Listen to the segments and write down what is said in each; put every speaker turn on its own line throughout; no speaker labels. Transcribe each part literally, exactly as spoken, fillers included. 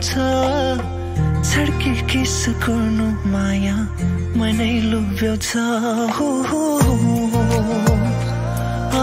छड्के कि सुकुर्नु माया मनै लुब्याउँछ हो हो आ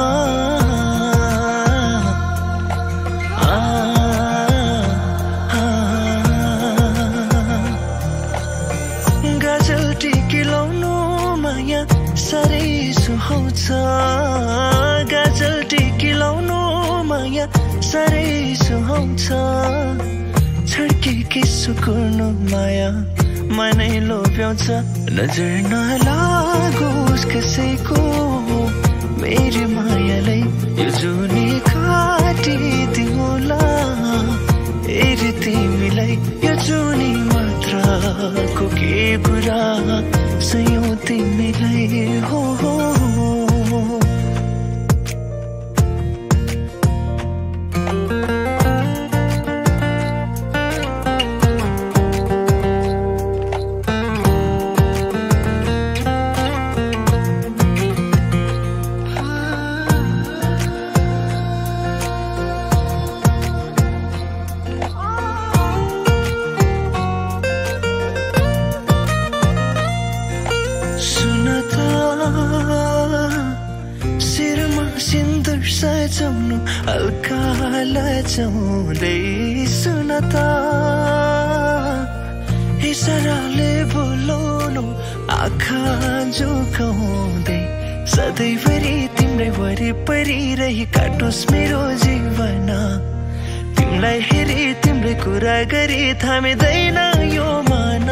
गजल टिकी लाउनु माया साह्रै सुहाउँछ गजल टिकी लाउनु माया साह्रै सुहाउँछ छड्के कि सुकुर्नु माया मनै लोभ्याउँछ नजर नलागोस् कसैको मेरी मायालाई यो जुनी काटिदिउँला हेरी तिमीलाई यो जुनी मात्रको के कुरा सयौं तिमीलाई हो हो सजाउनु हल्का लजाउँदै सुन त इसाराले बोलाउनु आँखा झुकाउँदै सधैँभरि तिम्रै वरिपरि रही काटोस् मेरो जीवन तिमीलाई हेरी तिम्रै कुरा गरी थामिँदैन यो मन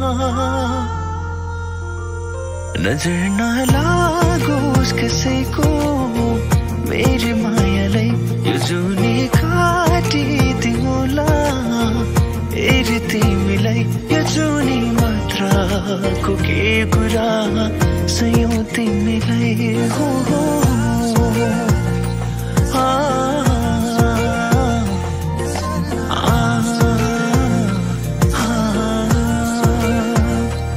नजर नलागोस् कसैको मेरी मायालाई यो जुनी काटिदिउँला हेरी तिमीलाई यो जुनी मात्रको के कुरा सयौं तिमीलाई हो हो